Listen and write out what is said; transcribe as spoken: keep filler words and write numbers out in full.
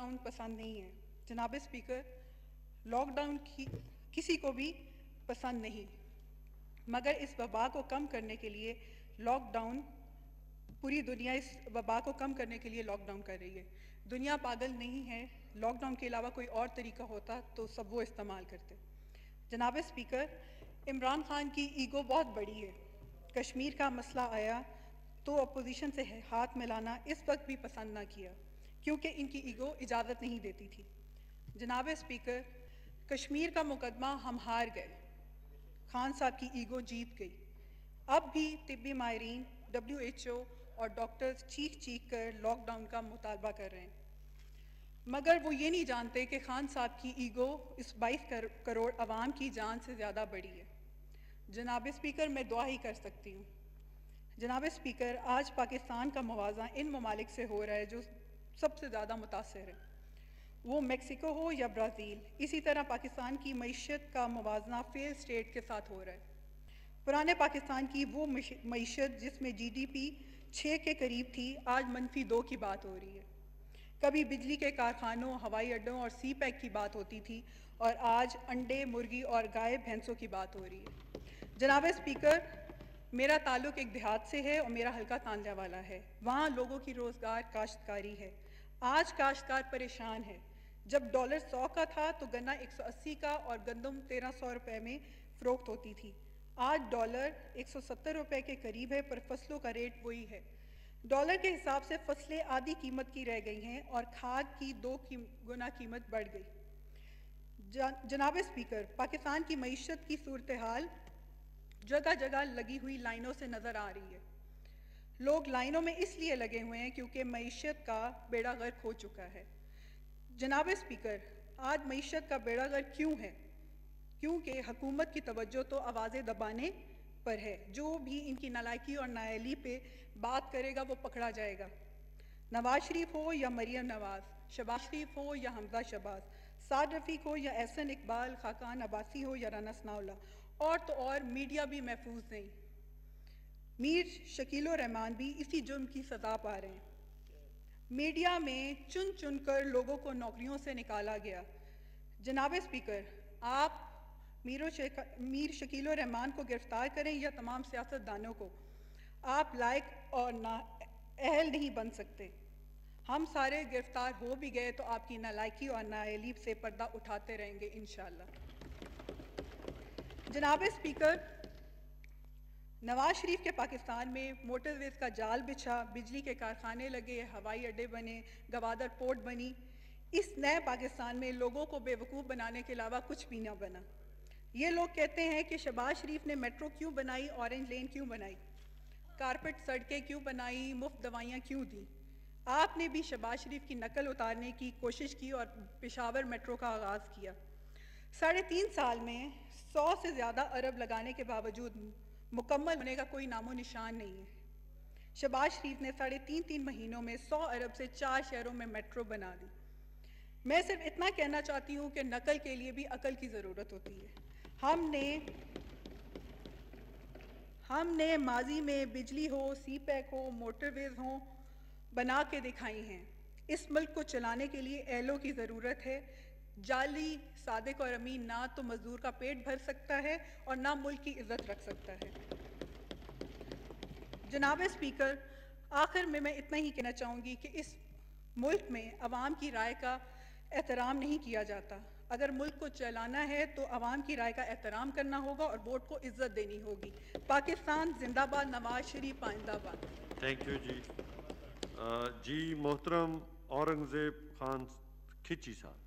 Down پسند نہیں ہے. جناب اسپیکر, لاک ڈاؤن کی کسی کو بھی پسند نہیں, مگر اس وبا کو کم کرنے کے لیے لاک ڈاؤن پوری دنیا اس وبا کو کم کرنے کے لیے لاک ڈاؤن کر رہی ہے. دنیا پاگل نہیں ہے, لاک ڈاؤن کے علاوہ کوئی اور طریقہ ہوتا تو سب وہ استعمال کرتے. جناب اسپیکر, عمران خان کی ایگو بہت بڑی ہے. کشمیر کا مسئلہ آیا تو اپوزیشن سے ہاتھ ملانا اس وقت بھی پسند نہ کیا کیونکہ ان کی ایگو اجازت نہیں دیتی تھی. جناب اسپیکر, کشمیر کا مقدمہ ہم ہار گئے, خان صاحب کی ایگو جیت گئی. اب بھی طبی ماہرین, ڈبلیو ایچ او اور ڈاکٹرز چیخ چیخ کر لاک ڈاؤن کا مطالبہ کر رہے ہیں, مگر وہ یہ نہیں جانتے کہ خان صاحب کی ایگو اس بائیس کروڑ عوام کی جان سے زیادہ بڑی ہے. جناب اسپیکر, میں دعا ہی کر سکتی ہوں. جناب اسپیکر, آج پاکستان کا موازنہ ان ممالک سے ہو رہا ہے جو سب سے زیادہ متاثر ہے, وہ میکسیکو ہو یا برازیل. اسی طرح پاکستان کی معیشت کا موازنہ فیل اسٹیٹ کے ساتھ ہو رہا ہے. پرانے پاکستان کی وہ معیشت جس میں جی ڈی پی چھ کے قریب تھی, آج منفی دو کی بات ہو رہی ہے. کبھی بجلی کے کارخانوں, ہوائی اڈوں اور سی پیک کی بات ہوتی تھی, اور آج انڈے, مرغی اور گائے بھینسوں کی بات ہو رہی ہے. جناب اسپیکر, میرا تعلق ایک دیہات سے ہے اور میرا حلقہ تانجہ والا ہے. وہاں لوگوں کی روزگار کاشتکاری ہے. آج کاشتکار پریشان ہے. جب ڈالر سو کا تھا تو گنا ایک سو اسی کا اور گندم تیرہ سو روپے میں فروخت ہوتی تھی. آج ڈالر ایک سو ستر روپے کے قریب ہے, پر فصلوں کا ریٹ وہی ہے. ڈالر کے حساب سے فصلیں آدھی قیمت کی رہ گئی ہیں اور کھاد کی دو گنا قیمت بڑھ گئی. جناب اسپیکر, پاکستان کی معیشت کی صورتحال جگہ جگہ لگی ہوئی لائنوں سے نظر آ رہی ہے. لوگ لائنوں میں اس لیے لگے ہوئے ہیں کیونکہ معیشت کا بیڑا غرق ہو چکا ہے. جناب اسپیکر, آج معیشت کا بیڑا غرق کیوں ہے؟ کیونکہ حکومت کی توجہ تو آوازیں دبانے پر ہے. جو بھی ان کی نالائکی اور نااہلی پہ بات کرے گا وہ پکڑا جائے گا. نواز شریف ہو یا مریم نواز, شہباز شریف ہو یا حمزہ شہباز, سعد رفیق ہو یا احسن اقبال, خاقان عباسی ہو یا رانا ثناء اللہ, اور تو اور میڈیا بھی محفوظ نہیں. میر شکیل الرحمان بھی اسی جرم کی سزا پا رہے ہیں. میڈیا میں چن چن کر لوگوں کو نوکریوں سے نکالا گیا. جناب اسپیکر, آپ میر شکیل الرحمان کو گرفتار کریں یا تمام سیاستدانوں کو, آپ لائق اور اہل نہیں بن سکتے. ہم سارے گرفتار ہو بھی گئے تو آپ کی نالائکی اور نااہلی سے پردہ اٹھاتے رہیں گے انشاءاللہ. جناب اسپیکر, نواز شریف کے پاکستان میں موٹر ویز کا جال بچھا, بجلی کے کارخانے لگے, ہوائی اڈے بنے, گوادر پورٹ بنی. اس نئے پاکستان میں لوگوں کو بے وقوف بنانے کے علاوہ کچھ بھی نہ بنا. یہ لوگ کہتے ہیں کہ شہباز شریف نے میٹرو کیوں بنائی, اورنج لین کیوں بنائی, کارپیٹ سڑکیں کیوں بنائی, مفت دوائیاں کیوں دیں. آپ نے بھی شہباز شریف کی نقل اتارنے کی کوشش کی اور پشاور میٹرو کا آغاز کیا. ساڑھے تین سال میں سو سے زیادہ ارب لگانے کے باوجود مکمل ہونے کا کوئی نام و نشان نہیں ہے. شہباز شریف نے ساڑھے تین تین مہینوں میں سو ارب سے چار شہروں میں میٹرو بنا دی. میں صرف اتنا کہنا چاہتی ہوں کہ نقل کے لیے بھی عقل کی ضرورت ہوتی ہے. ہم نے ہم نے ماضی میں بجلی ہو, سی پیک ہو, موٹر ویز ہوں بنا کے دکھائی ہیں. اس ملک کو چلانے کے لیے اہلوں کی ضرورت ہے. جعلی, صادق اور امین نہ تو مزدور کا پیٹ بھر سکتا ہے اور نہ ملک کی عزت رکھ سکتا ہے. جناب اسپیکر, آخر میں میں اتنا ہی کہنا چاہوں گی کہ اس ملک میں عوام کی رائے کا احترام نہیں کیا جاتا. اگر ملک کو چلانا ہے تو عوام کی رائے کا احترام کرنا ہوگا اور ووٹ کو عزت دینی ہوگی. پاکستان زندہ باد, نواز شریف آئندہ باد. تھینک یو جی. جی محترم اورنگزیب خان کھچی صاحب.